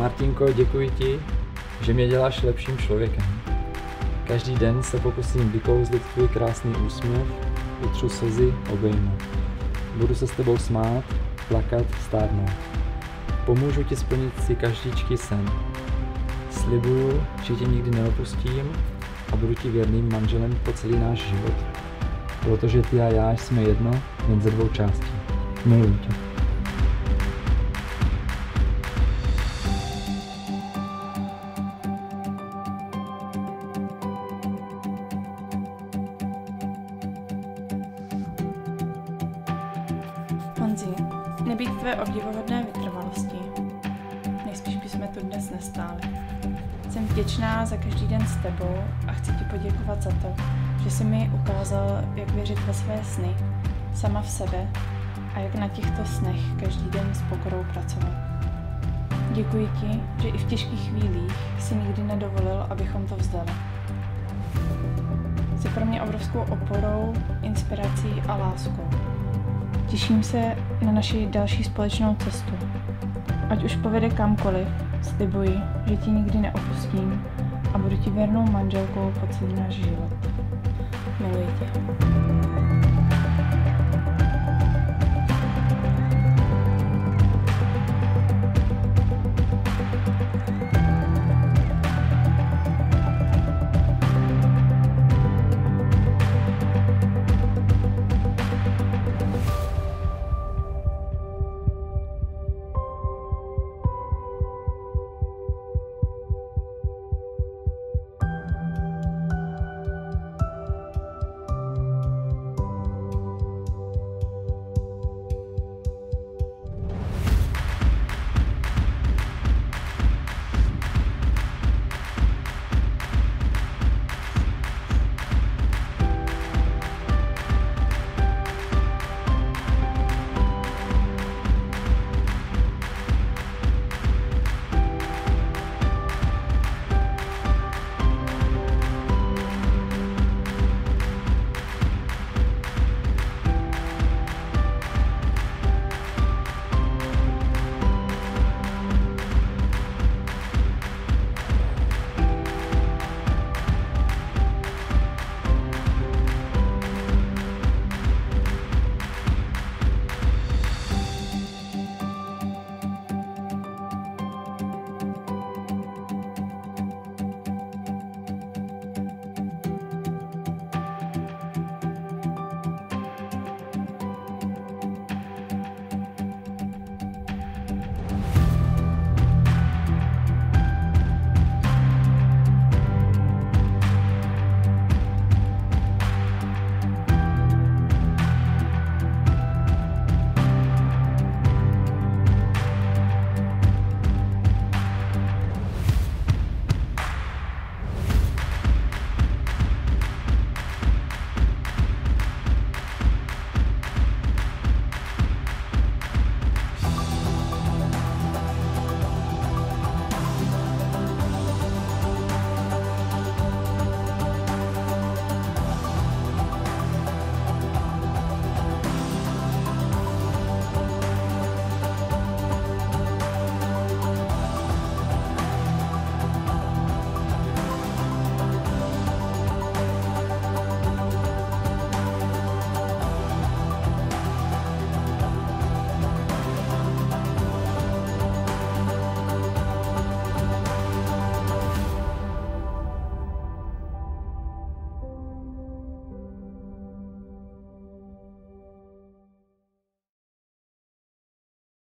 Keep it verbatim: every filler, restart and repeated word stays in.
Martinko, děkuji ti, že mě děláš lepším člověkem. Každý den se pokusím vykouzlit tvůj krásný úsměv, utřu slzy, obejmu. Budu se s tebou smát, plakat, stárnout. Pomůžu ti splnit si každičký sen. Slibuju, že tě nikdy neopustím a budu ti věrným manželem po celý náš život. Protože ty a já jsme jedno, jen ze dvou částí. Miluji tě. Honzi, nebýt tvé obdivuhodné vytrvalosti, nejspíš bychom tu dnes nestáli. Jsem vděčná za každý den s tebou a chci ti poděkovat za to, že jsi mi ukázal, jak věřit ve své sny, sama v sebe a jak na těchto snech každý den s pokorou pracovat. Děkuji ti, že i v těžkých chvílích si nikdy nedovolil, abychom to vzdali. Jsi pro mě obrovskou oporou, inspirací a láskou. Těším se na naši další společnou cestu. Ať už povede kamkoliv, slibuji, že ti nikdy neopustím a budu ti věrnou manželkou po celý náš život. Miluji tě.